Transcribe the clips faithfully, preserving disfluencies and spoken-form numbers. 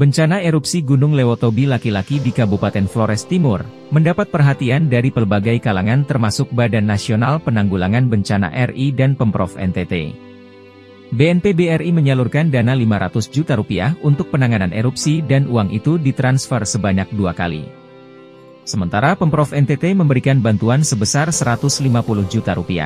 Bencana erupsi Gunung Lewotobi laki-laki di Kabupaten Flores Timur, mendapat perhatian dari pelbagai kalangan termasuk Badan Nasional Penanggulangan Bencana R I dan Pemprov N T T. B N P B R I menyalurkan dana lima ratus juta rupiah untuk penanganan erupsi dan uang itu ditransfer sebanyak dua kali. Sementara Pemprov N T T memberikan bantuan sebesar seratus lima puluh juta rupiah.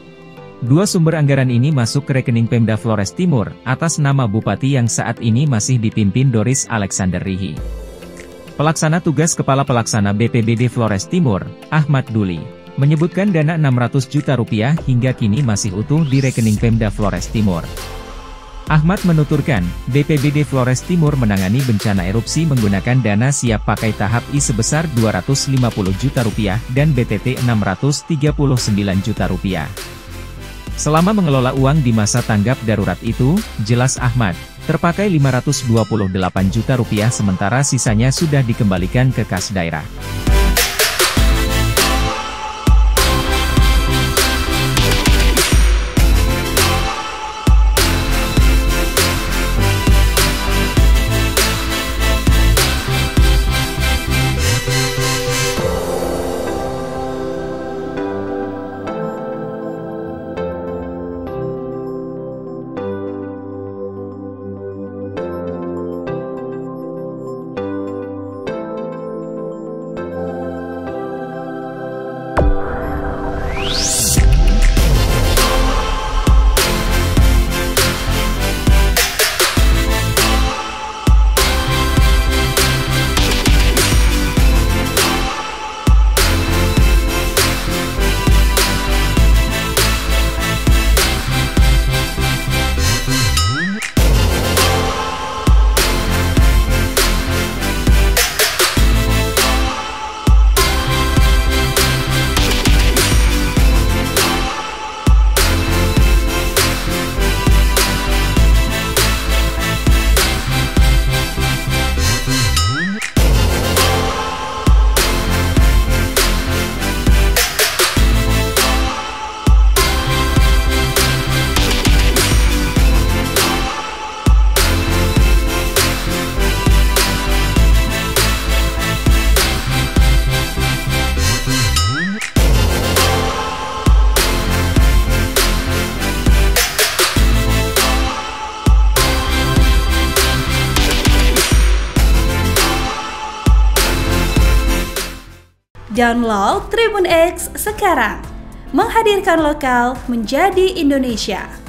Dua sumber anggaran ini masuk ke rekening Pemda Flores Timur, atas nama Bupati yang saat ini masih dipimpin Doris Alexander Rihi. Pelaksana tugas Kepala Pelaksana B P B D Flores Timur, Ahmad Duli, menyebutkan dana enam ratus juta rupiah hingga kini masih utuh di rekening Pemda Flores Timur. Ahmad menuturkan, B P B D Flores Timur menangani bencana erupsi menggunakan dana siap pakai tahap I sebesar dua ratus lima puluh juta rupiah dan B T T enam ratus tiga puluh sembilan juta rupiah. Selama mengelola uang di masa tanggap darurat itu, jelas Ahmad, terpakai lima ratus dua puluh delapan juta rupiah sementara sisanya sudah dikembalikan ke kas daerah. Download Tribun X sekarang, menghadirkan lokal menjadi Indonesia.